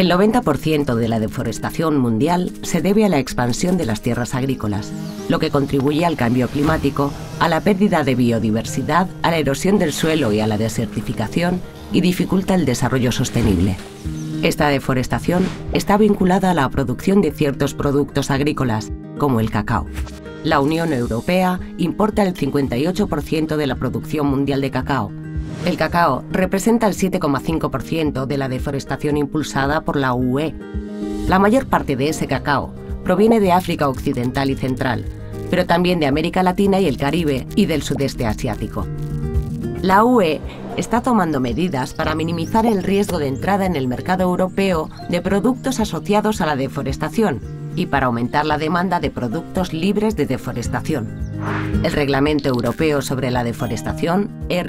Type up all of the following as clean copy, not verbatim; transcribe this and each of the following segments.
El 90% de la deforestación mundial se debe a la expansión de las tierras agrícolas, lo que contribuye al cambio climático, a la pérdida de biodiversidad, a la erosión del suelo y a la desertificación, y dificulta el desarrollo sostenible. Esta deforestación está vinculada a la producción de ciertos productos agrícolas, como el cacao. La Unión Europea importa el 58% de la producción mundial de cacao. El cacao representa el 7,5% de la deforestación impulsada por la UE. La mayor parte de ese cacao proviene de África Occidental y Central, pero también de América Latina y el Caribe y del sudeste asiático. La UE está tomando medidas para minimizar el riesgo de entrada en el mercado europeo de productos asociados a la deforestación y para aumentar la demanda de productos libres de deforestación. El Reglamento Europeo sobre la Deforestación,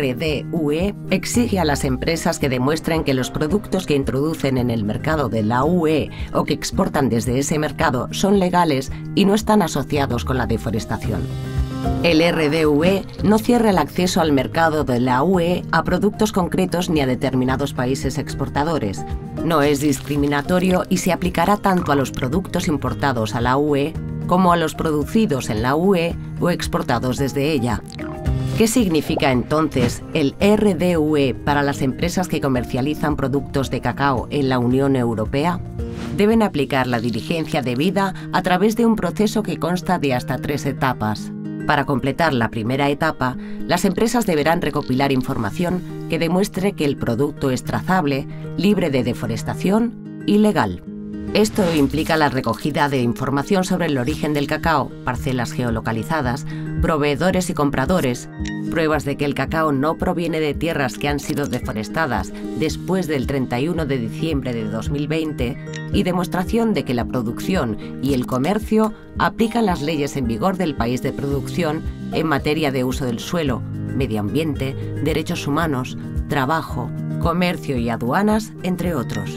RDUE, exige a las empresas que demuestren que los productos que introducen en el mercado de la UE o que exportan desde ese mercado son legales y no están asociados con la deforestación. El RDUE no cierra el acceso al mercado de la UE a productos concretos ni a determinados países exportadores. No es discriminatorio y se aplicará tanto a los productos importados a la UE como a los producidos en la UE o exportados desde ella. ¿Qué significa entonces el RDUE para las empresas que comercializan productos de cacao en la Unión Europea? Deben aplicar la diligencia debida a través de un proceso que consta de hasta 3 etapas. Para completar la primera etapa, las empresas deberán recopilar información que demuestre que el producto es trazable, libre de deforestación y legal. Esto implica la recogida de información sobre el origen del cacao, parcelas geolocalizadas, proveedores y compradores, pruebas de que el cacao no proviene de tierras que han sido deforestadas después del 31 de diciembre de 2020 y demostración de que la producción y el comercio aplican las leyes en vigor del país de producción en materia de uso del suelo, medio ambiente, derechos humanos, trabajo, comercio y aduanas, entre otros.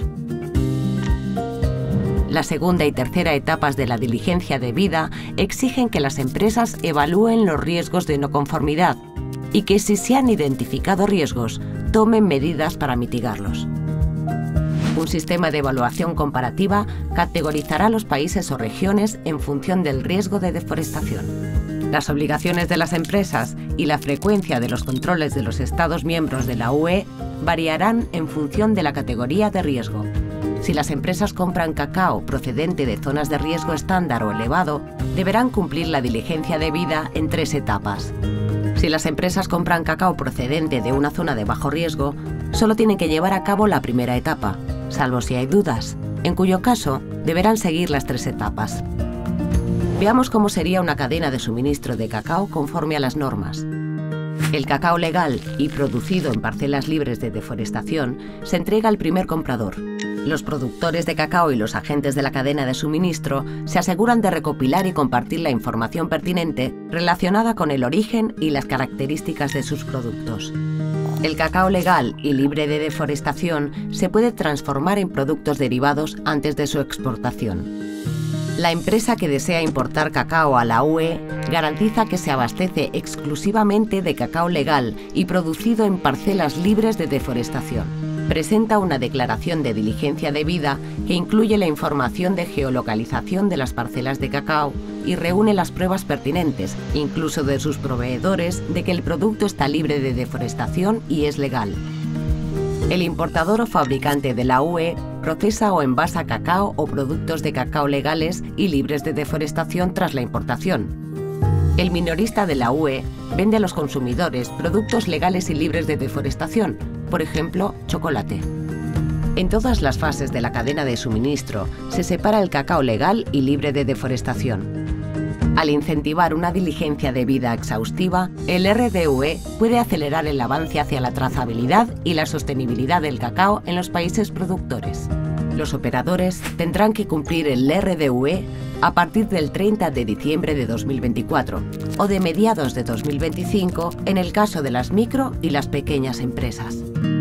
La segunda y tercera etapas de la diligencia debida exigen que las empresas evalúen los riesgos de no conformidad y que, si se han identificado riesgos, tomen medidas para mitigarlos. Un sistema de evaluación comparativa categorizará los países o regiones en función del riesgo de deforestación. Las obligaciones de las empresas y la frecuencia de los controles de los Estados miembros de la UE variarán en función de la categoría de riesgo. Si las empresas compran cacao procedente de zonas de riesgo estándar o elevado, deberán cumplir la diligencia debida en 3 etapas. Si las empresas compran cacao procedente de una zona de bajo riesgo, solo tienen que llevar a cabo la primera etapa, salvo si hay dudas, en cuyo caso deberán seguir las 3 etapas. Veamos cómo sería una cadena de suministro de cacao conforme a las normas. El cacao legal y producido en parcelas libres de deforestación se entrega al primer comprador. Los productores de cacao y los agentes de la cadena de suministro se aseguran de recopilar y compartir la información pertinente relacionada con el origen y las características de sus productos. El cacao legal y libre de deforestación se puede transformar en productos derivados antes de su exportación. La empresa que desea importar cacao a la UE garantiza que se abastece exclusivamente de cacao legal y producido en parcelas libres de deforestación. Presenta una declaración de diligencia debida que incluye la información de geolocalización de las parcelas de cacao y reúne las pruebas pertinentes, incluso de sus proveedores, de que el producto está libre de deforestación y es legal. El importador o fabricante de la UE procesa o envasa cacao o productos de cacao legales y libres de deforestación tras la importación. El minorista de la UE vende a los consumidores productos legales y libres de deforestación, por ejemplo, chocolate. En todas las fases de la cadena de suministro se separa el cacao legal y libre de deforestación. Al incentivar una diligencia debida exhaustiva, el RDUE puede acelerar el avance hacia la trazabilidad y la sostenibilidad del cacao en los países productores. Los operadores tendrán que cumplir el RDUE a partir del 30 de diciembre de 2024 o de mediados de 2025 en el caso de las micro y las pequeñas empresas.